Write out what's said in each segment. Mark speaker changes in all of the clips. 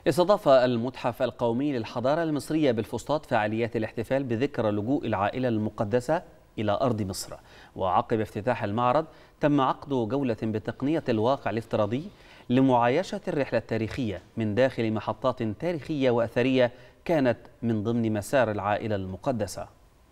Speaker 1: استضاف المتحف القومي للحضارة المصرية بالفسطاط فعاليات الاحتفال بذكرى لجوء العائلة المقدسة إلى أرض مصر. وعقب افتتاح المعرض تم عقد جولة بتقنية الواقع الافتراضي لمعايشة الرحلة التاريخية من داخل محطات تاريخية وأثرية كانت من ضمن مسار العائلة المقدسة.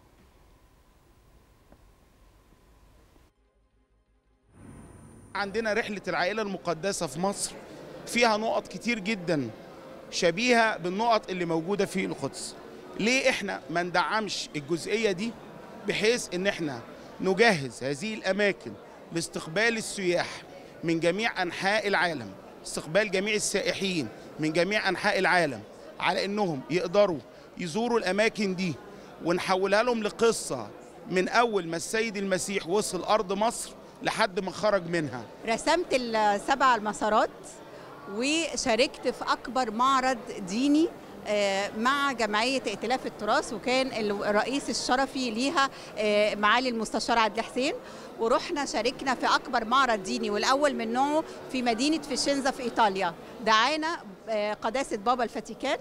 Speaker 2: عندنا رحلة العائلة المقدسة في مصر فيها نقط كتير جدا شبيهة بالنقط اللي موجودة في القدس. ليه احنا ما ندعمش الجزئية دي بحيث ان احنا نجهز هذه الأماكن لاستقبال السياح من جميع أنحاء العالم، استقبال جميع السائحين من جميع أنحاء العالم على انهم يقدروا يزوروا الأماكن دي ونحولها لهم لقصة من أول ما السيد المسيح وصل أرض مصر لحد ما خرج منها.
Speaker 3: رسمت ال7 المسارات وشاركت في أكبر معرض ديني مع جمعية ائتلاف التراث، وكان الرئيس الشرفي ليها معالي المستشار عادل حسين، ورحنا شاركنا في أكبر معرض ديني والأول من نوعه في مدينة فيشنزا في إيطاليا. دعانا قداسة بابا الفاتيكان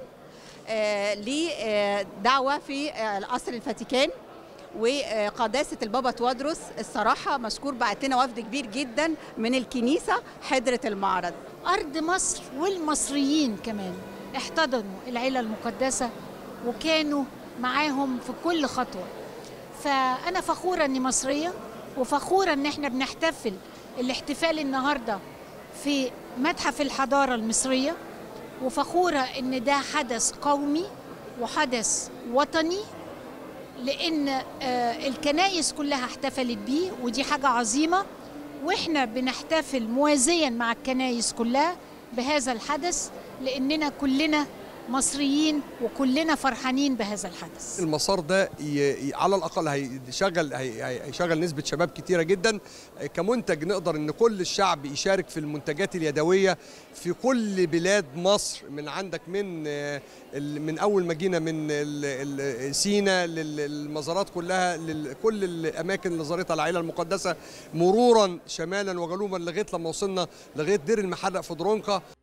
Speaker 3: لدعوة في قصر الفاتيكان، وقداسة البابا توادرس الصراحة مشكور، بعت لنا وفد كبير جدا من الكنيسة حضرة المعرض.
Speaker 4: أرض مصر والمصريين كمان احتضنوا العيلة المقدسة وكانوا معاهم في كل خطوة. فأنا فخورة أني مصرية، وفخورة أن احنا بنحتفل الاحتفال النهاردة في متحف الحضارة المصرية، وفخورة أن ده حدث قومي وحدث وطني، لأن الكنائس كلها احتفلت بيه ودي حاجة عظيمة، وإحنا بنحتفل موازيا مع الكنائس كلها بهذا الحدث لأننا كلنا مصريين وكلنا فرحانين بهذا الحدث.
Speaker 5: المسار ده على الأقل هيشغل نسبة شباب كتيرة جدا كمنتج، نقدر ان كل الشعب يشارك في المنتجات اليدوية في كل بلاد مصر، من عندك من أول ما جينا من سينا للمزارات كلها، لكل الأماكن اللي زارتها العائلة المقدسة، مرورا شمالا وجنوبا لغاية لما وصلنا لغاية دير المحرق في درونكا.